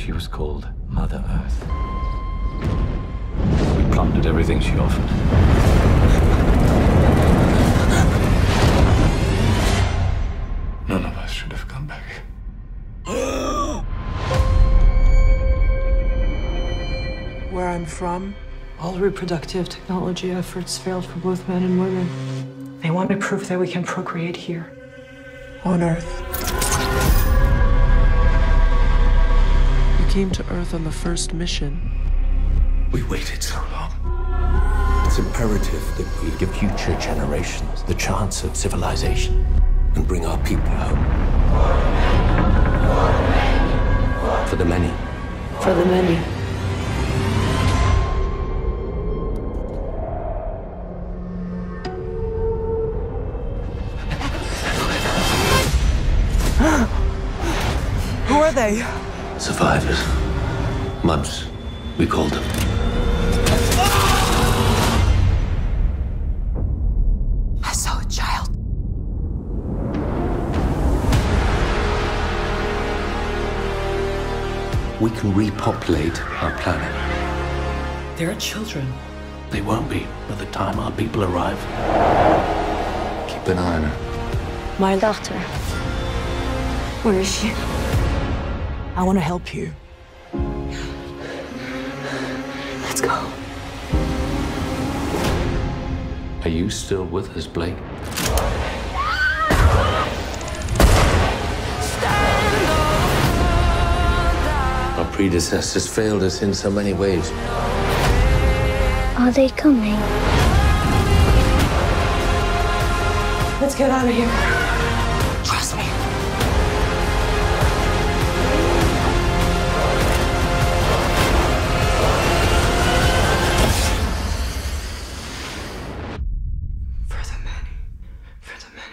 She was called Mother Earth. We plundered everything she offered. None of us should have come back. Where I'm from, all reproductive technology efforts failed for both men and women. They wanted proof that we can procreate here, on Earth. You came to Earth on the first mission. We waited so long. It's imperative that we give future generations the chance of civilization and bring our people home. For the many. For the many. Who are they? Survivors. Muds, we called them. I saw a child. We can repopulate our planet. There are children. They won't be by the time our people arrive. Keep an eye on her. My daughter. Where is she? I want to help you. Let's go. Are you still with us, Blake? Our predecessors failed us in so many ways. Are they coming? Let's get out of here. Trust me. For the many. For the many.